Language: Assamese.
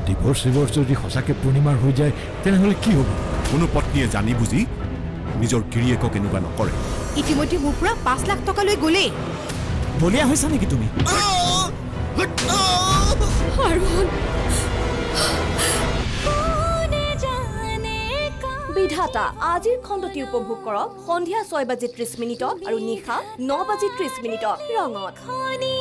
ডিভোর্স যদি সঁচাকে পূৰ্ণিমাৰ হৈ যায় তেনেহ'লে কি হ'ব কোনো পত্নীয়ে জানি বুজি নিজৰ গিৰিয়েকক এনেকুৱা নকৰে ইতিমধ্যে মোৰ পৰা 5 লাখ টকা লৈ গ'লে বলিয়া হৈছা নেকি তুমি বিধাতা আজিৰ খণ্ডটি উপভোগ কৰক সন্ধিয়া 6:30 আৰু নিশা 9:30 ৰঙত।